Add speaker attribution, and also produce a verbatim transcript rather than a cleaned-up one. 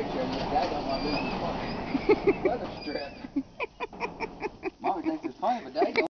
Speaker 1: picture of this. Dad don't want to lose his weather strip. Mommy thinks it's funny, but Dad don't.